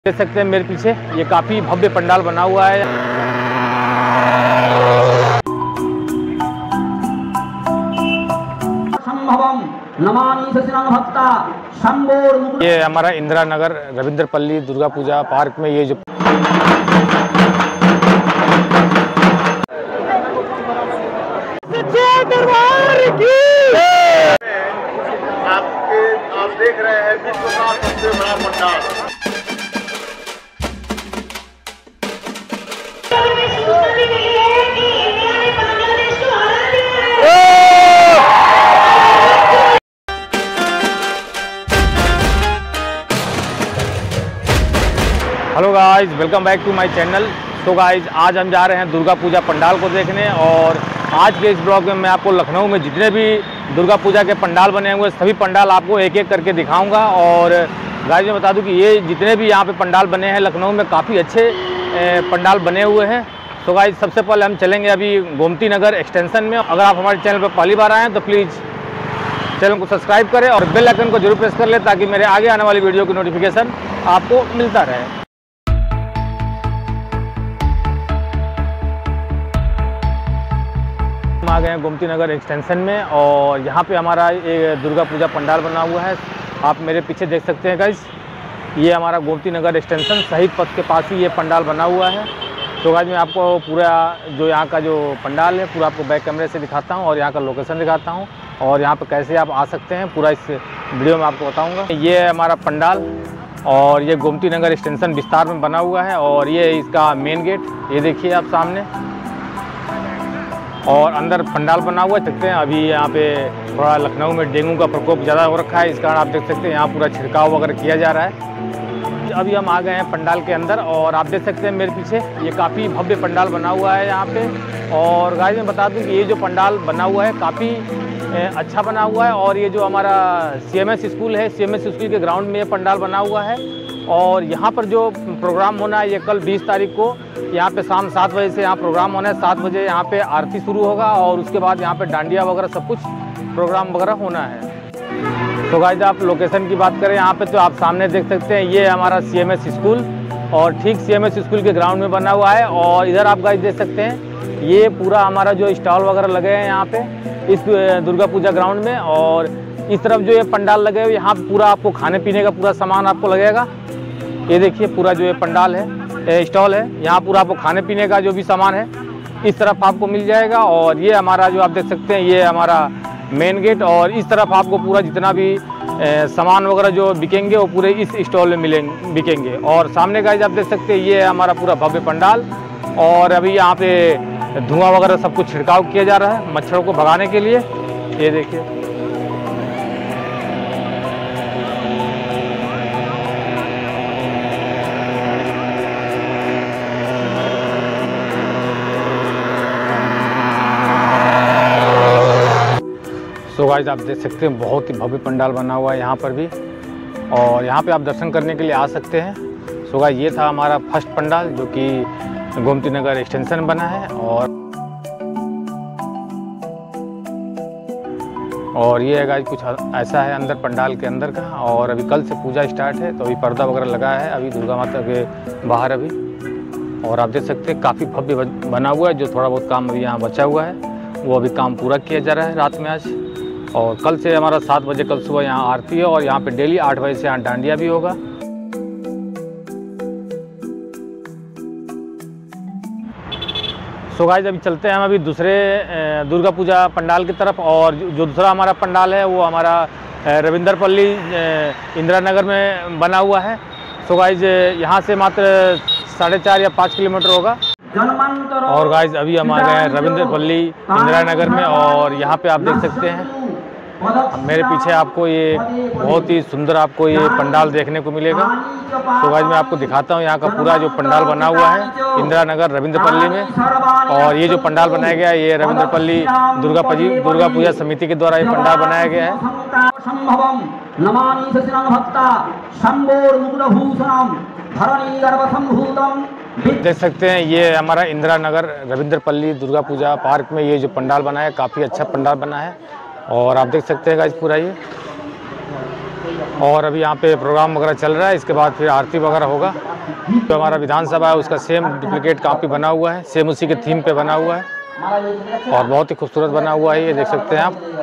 देख सकते हैं मेरे पीछे ये काफ़ी भव्य पंडाल बना हुआ है। ये हमारा इंदिरा नगर रविंद्र पल्ली दुर्गा पूजा पार्क में ये जो आप देख रहे हैं विश्व का सबसे बड़ा pandal. Hello guys, welcome back to my channel. तो गाइस आज हम जा रहे हैं दुर्गा पूजा पंडाल को देखने और आज के इस ब्लॉग में मैं आपको लखनऊ में जितने भी दुर्गा पूजा के पंडाल बने हुए सभी पंडाल आपको एक एक करके दिखाऊंगा। और गाइस मैं बता दूं कि ये जितने भी यहाँ पे पंडाल बने हैं लखनऊ में काफ़ी अच्छे पंडाल बने हुए हैं। तो गाइस सबसे पहले हम चलेंगे अभी गोमती नगर एक्सटेंशन में। अगर आप हमारे चैनल पर पहली बार आए हैं तो प्लीज़ चैनल को सब्सक्राइब करें और बेल आइकन को जरूर प्रेस कर लें ताकि मेरे आगे आने वाली वीडियो की नोटिफिकेशन आपको मिलता रहे। आ गए हैं गोमती नगर एक्सटेंशन में और यहाँ पे हमारा ये दुर्गा पूजा पंडाल बना हुआ है। आप मेरे पीछे देख सकते हैं गाइस, ये हमारा गोमती नगर एक्सटेंशन शहीद पथ के पास ही ये पंडाल बना हुआ है। तो गाइस मैं आपको पूरा जो यहाँ का जो पंडाल है पूरा आपको बैक कैमरे से दिखाता हूँ और यहाँ का लोकेशन दिखाता हूँ और यहाँ पर कैसे आप आ सकते हैं पूरा इस वीडियो में आपको बताऊँगा। ये है हमारा पंडाल और ये गोमती नगर एक्सटेंशन विस्तार में बना हुआ है और ये इसका मेन गेट ये देखिए आप सामने और अंदर पंडाल बना हुआ है। देखते हैं अभी यहाँ पे थोड़ा लखनऊ में डेंगू का प्रकोप ज़्यादा हो रखा है, इस कारण आप देख सकते हैं यहाँ पूरा छिड़काव वगैरह किया जा रहा है। अभी हम आ गए हैं पंडाल के अंदर और आप देख सकते हैं मेरे पीछे ये काफ़ी भव्य पंडाल बना हुआ है यहाँ पे। और गाइस मैं बता दूँ कि ये जो पंडाल बना हुआ है काफ़ी अच्छा बना हुआ है और ये जो हमारा CMS स्कूल है, CMS स्कूल के ग्राउंड में ये पंडाल बना हुआ है। और यहाँ पर जो प्रोग्राम होना है ये कल 20 तारीख को यहाँ पे शाम 7 बजे से यहाँ प्रोग्राम होना है। 7 बजे यहाँ पे आरती शुरू होगा और उसके बाद यहाँ पे डांडिया वगैरह सब कुछ प्रोग्राम वगैरह होना है। तो गाइस आप लोकेशन की बात करें यहाँ पे तो आप सामने देख सकते हैं ये हमारा CMS स्कूल और ठीक CMS स्कूल के ग्राउंड में बना हुआ है। और इधर आप गाइस देख सकते हैं ये पूरा हमारा जो स्टॉल वगैरह लगे हैं यहाँ पे इस दुर्गा पूजा ग्राउंड में। और इस तरफ जो ये पंडाल लगे हुए यहाँ पूरा आपको खाने पीने का पूरा सामान आपको लगेगा। ये देखिए पूरा जो ये पंडाल है स्टॉल है यहाँ पूरा आपको खाने पीने का जो भी सामान है इस तरफ आपको मिल जाएगा। और ये हमारा जो आप देख सकते हैं ये हमारा मेन गेट और इस तरफ आपको पूरा जितना भी सामान वगैरह जो बिकेंगे वो पूरे इस स्टॉल में बिकेंगे। और सामने का आप देख सकते हैं ये हमारा पूरा भव्य पंडाल और अभी यहाँ पे धुआं वगैरह सब कुछ छिड़काव किया जा रहा है मच्छरों को भगाने के लिए। ये देखिए तो गाइस आप देख सकते हैं बहुत ही भव्य पंडाल बना हुआ है यहाँ पर भी और यहाँ पे आप दर्शन करने के लिए आ सकते हैं। सो गाइस ये था हमारा फर्स्ट पंडाल जो कि गोमती नगर एक्सटेंशन बना है। और ये है गाइस कुछ ऐसा है अंदर पंडाल के अंदर का। और अभी कल से पूजा स्टार्ट है तो अभी पर्दा वगैरह लगा है अभी दुर्गा माता के बाहर अभी। और आप देख सकते हैं काफ़ी भव्य बना हुआ है। जो थोड़ा बहुत काम अभी यहाँ बचा हुआ है वो अभी काम पूरा किया जा रहा है रात में आज। और कल से हमारा 7 बजे कल सुबह यहाँ आरती है और यहाँ पे डेली 8 बजे से यहाँ डांडिया भी होगा। सो गाइस अभी चलते हैं हम अभी दूसरे दुर्गा पूजा पंडाल की तरफ। और जो दूसरा हमारा पंडाल है वो हमारा रविंद्र पल्ली इंदिरा नगर में बना हुआ है। सो गाइस यहाँ से मात्र 4.5 या 5 किलोमीटर होगा। और गाइस अभी हम आ गए हैं रविंद्र पल्ली इंदिरा नगर में और यहाँ पे आप देख सकते हैं मेरे पीछे आपको ये बहुत ही सुंदर आपको ये पंडाल देखने को मिलेगा। तो गाइस मैं आपको दिखाता हूँ यहाँ का पूरा जो पंडाल बना हुआ है इंदिरा नगर रविंद्र पल्ली में। और ये जो पंडाल बनाया गया है ये रविंद्र पल्ली दुर्गा पूजा समिति के द्वारा ये पंडाल बनाया गया है। देख सकते हैं ये हमारा इंदिरा नगर रविंद्र पल्ली दुर्गा पूजा पार्क में ये जो पंडाल बना है काफ़ी अच्छा पंडाल बना है। और आप देख सकते हैं गाइस पूरा ये और अभी यहाँ पे प्रोग्राम वगैरह चल रहा है। इसके बाद फिर आरती वगैरह होगा। तो हमारा विधानसभा है उसका सेम डुप्लीकेट कॉपी बना हुआ है, सेम उसी के थीम पे बना हुआ है और बहुत ही खूबसूरत बना हुआ है। ये देख सकते हैं आप।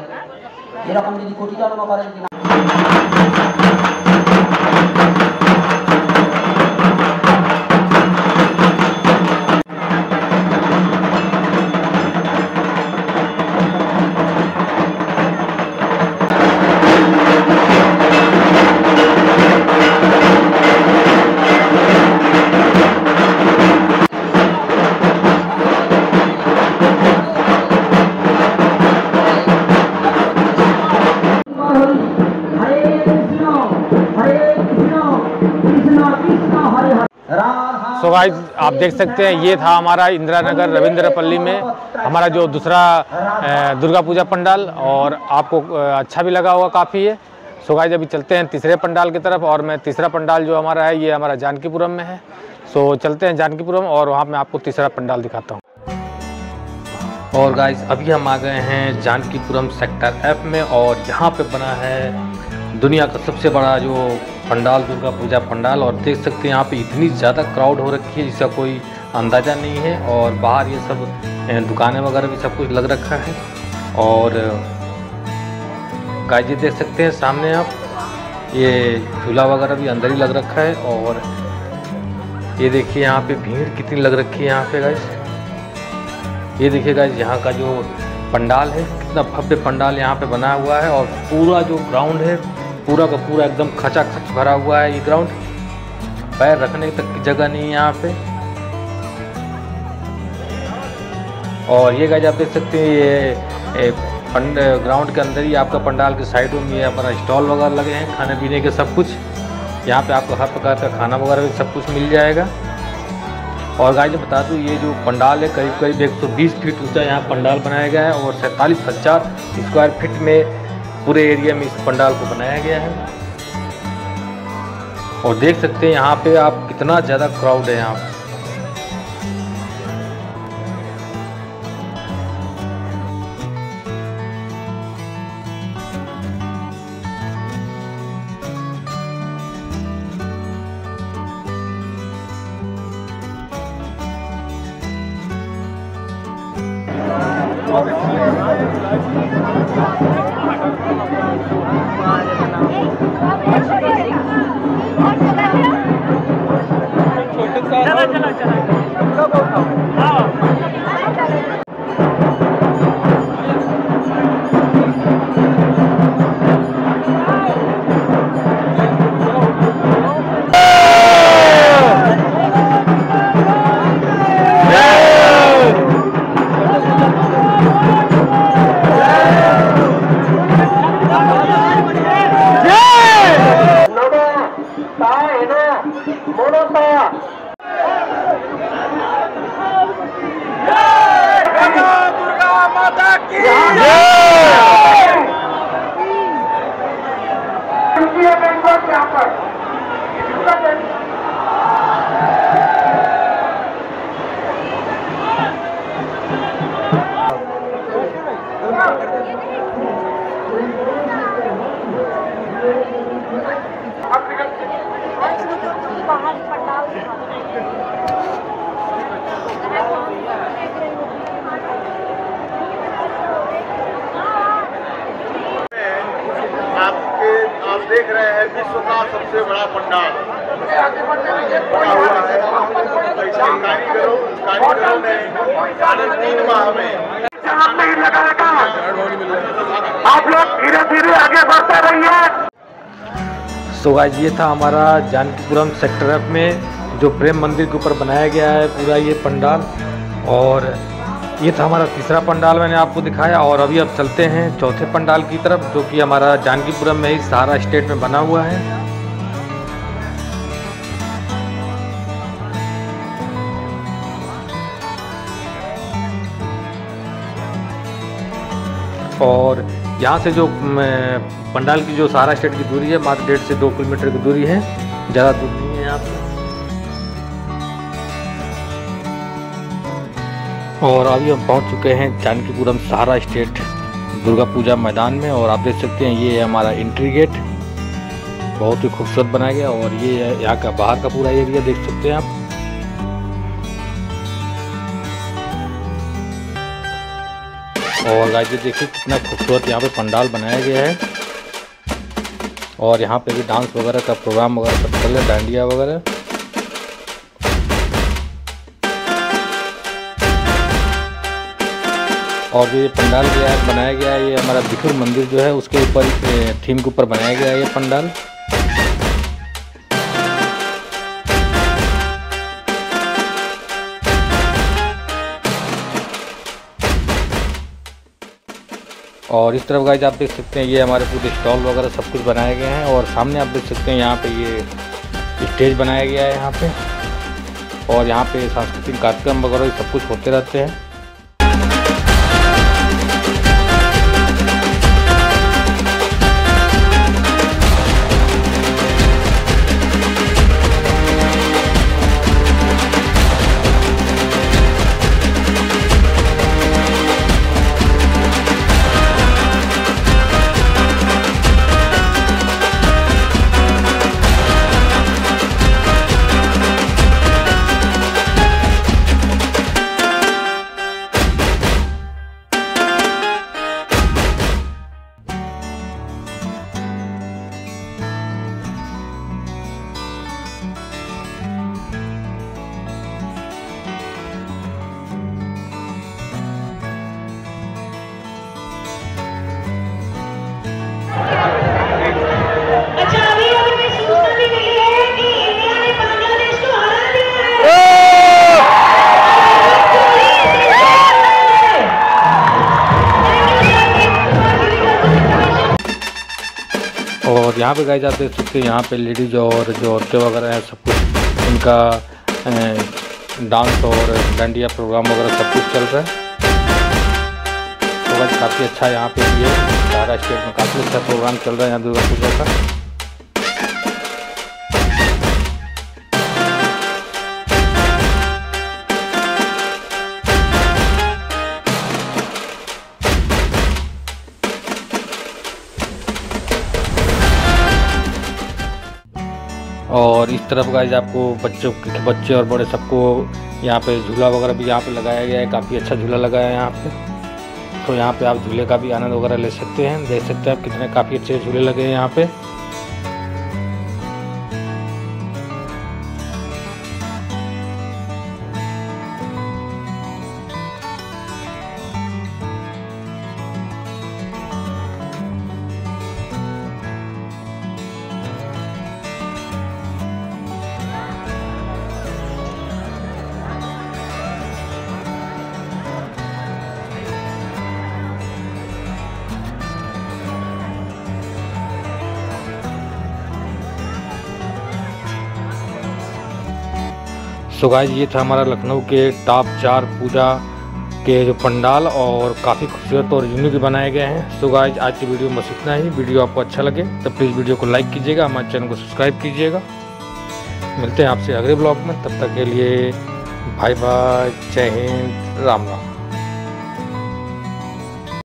सो गाइस आप देख सकते हैं ये था हमारा इंदिरा नगर रविंद्रपल्ली में हमारा जो दूसरा दुर्गा पूजा पंडाल, और आपको अच्छा भी लगा होगा काफ़ी ये। सो गाइस अभी चलते हैं तीसरे पंडाल की तरफ, और मैं तीसरा पंडाल जो हमारा है ये हमारा जानकीपुरम में है। सो चलते हैं जानकीपुरम और वहाँ मैं आपको तीसरा पंडाल दिखाता हूँ। और गाइस अभी हम आ गए हैं जानकीपुरम सेक्टर F में, और यहाँ पे बना है दुनिया का सबसे बड़ा जो पंडाल दुर्गा पूजा पंडाल। और देख सकते हैं यहाँ पे इतनी ज़्यादा क्राउड हो रखी है जिसका कोई अंदाज़ा नहीं है। और बाहर ये सब दुकानें वगैरह भी सब कुछ लग रखा है। और गाइस ये देख सकते हैं सामने आप, ये झूला वगैरह भी अंदर ही लग रखा है। और ये देखिए यहाँ पे भीड़ कितनी लग रखी है यहाँ पे गाइस। ये देखिए गाइस यहाँ का जो पंडाल है, कितना भव्य पंडाल यहाँ पे बना हुआ है। और पूरा जो ग्राउंड है पूरा का पूरा एकदम खचाखच भरा हुआ है। ये ग्राउंड पैर रखने तक की जगह नहीं है यहाँ पे। और ये गाइस आप देख सकते हैं ये ग्राउंड के अंदर ही आपका पंडाल के साइडों में अपना स्टॉल वगैरह लगे हैं खाने पीने के सब कुछ। यहाँ पे आपको हर प्रकार का खाना वगैरह भी सब कुछ मिल जाएगा। और गाइस बता दूँ ये जो पंडाल है करीब करीब 120 फीट ऊंचा यहाँ पंडाल बनाया गया है, और 47,000 स्क्वायर फीट में पूरे एरिया में इस पंडाल को बनाया गया है। और देख सकते हैं यहाँ पे आप कितना ज़्यादा क्राउड है यहाँ पे। आप देख रहे हैं विश्व का सबसे बड़ा पंडाल बना हुआ है। ऐसे कारीगरों ने 3 माह में आप लोग धीरे धीरे आगे बढ़ते रहिए। सो गाइस ये था हमारा जानकीपुरम सेक्टर F में जो प्रेम मंदिर के ऊपर बनाया गया है पूरा ये पंडाल। और ये था हमारा तीसरा पंडाल मैंने आपको दिखाया। और अभी अब चलते हैं चौथे पंडाल की तरफ जो कि हमारा जानकीपुरम में ही सहारा स्टेट में बना हुआ है। और यहाँ से जो पंडाल की जो सहारा स्टेट की दूरी है मात्र 1.5 से 2 किलोमीटर की दूरी है, ज़्यादा दूर नहीं है यहाँ पे। और अभी हम पहुँच चुके हैं जानकीपुरम सहारा स्टेट दुर्गा पूजा मैदान में। और आप देख सकते हैं ये है हमारा एंट्री गेट। बहुत ही खूबसूरत बनाया गया। और ये यहाँ का बाहर का पूरा एरिया देख सकते हैं आप। और गाइस ये देखिए कितना खूबसूरत यहाँ पे पंडाल बनाया गया है। और यहाँ पे भी डांस वगैरह का प्रोग्राम वगैरह सब चल रहा है, डांडिया वगैरह। और जो ये पंडाल बनाया गया है, ये हमारा बिठूर मंदिर जो है उसके ऊपर थीम के ऊपर बनाया गया है ये पंडाल। और इस तरफ गाइस आप देख सकते हैं ये हमारे पूरे स्टॉल वगैरह सब कुछ बनाए गए हैं। और सामने आप देख सकते हैं यहाँ पे ये स्टेज बनाया गया है यहाँ पे। और यहाँ पे सांस्कृतिक कार्यक्रम वगैरह सब कुछ होते रहते हैं। और यहाँ पे गाइस आप देख सकते हैं यहाँ पे लेडीज और जो औरतें वगैरह हैं सब कुछ उनका डांस और डांडिया प्रोग्राम वगैरह सब कुछ चल रहा है। तो गाइस काफ़ी अच्छा यहाँ पे भी है, सारा स्टेट में काफ़ी अच्छा प्रोग्राम चल रहा है यहाँ दुर्गा पूजा का। और इस तरफ गाइस आपको बच्चे और बड़े सबको यहाँ पे झूला वगैरह भी यहाँ पे लगाया गया है। काफ़ी अच्छा झूला लगा है यहाँ पे। तो यहाँ पे आप झूले का भी आनंद वगैरह ले सकते हैं। देख सकते हैं आप कितने काफ़ी अच्छे झूले लगे हैं यहाँ पे। सो गाइस ये था हमारा लखनऊ के टॉप 4 पूजा के जो पंडाल और काफ़ी खूबसूरत और यूनिक बनाए गए हैं। सो गाइस आज की वीडियो में बस इतना ही। वीडियो आपको अच्छा लगे तो प्लीज़ वीडियो को लाइक कीजिएगा, हमारे चैनल को सब्सक्राइब कीजिएगा। मिलते हैं आपसे अगले ब्लॉग में, तब तक के लिए बाय बाय, जय हिंद, राम राम।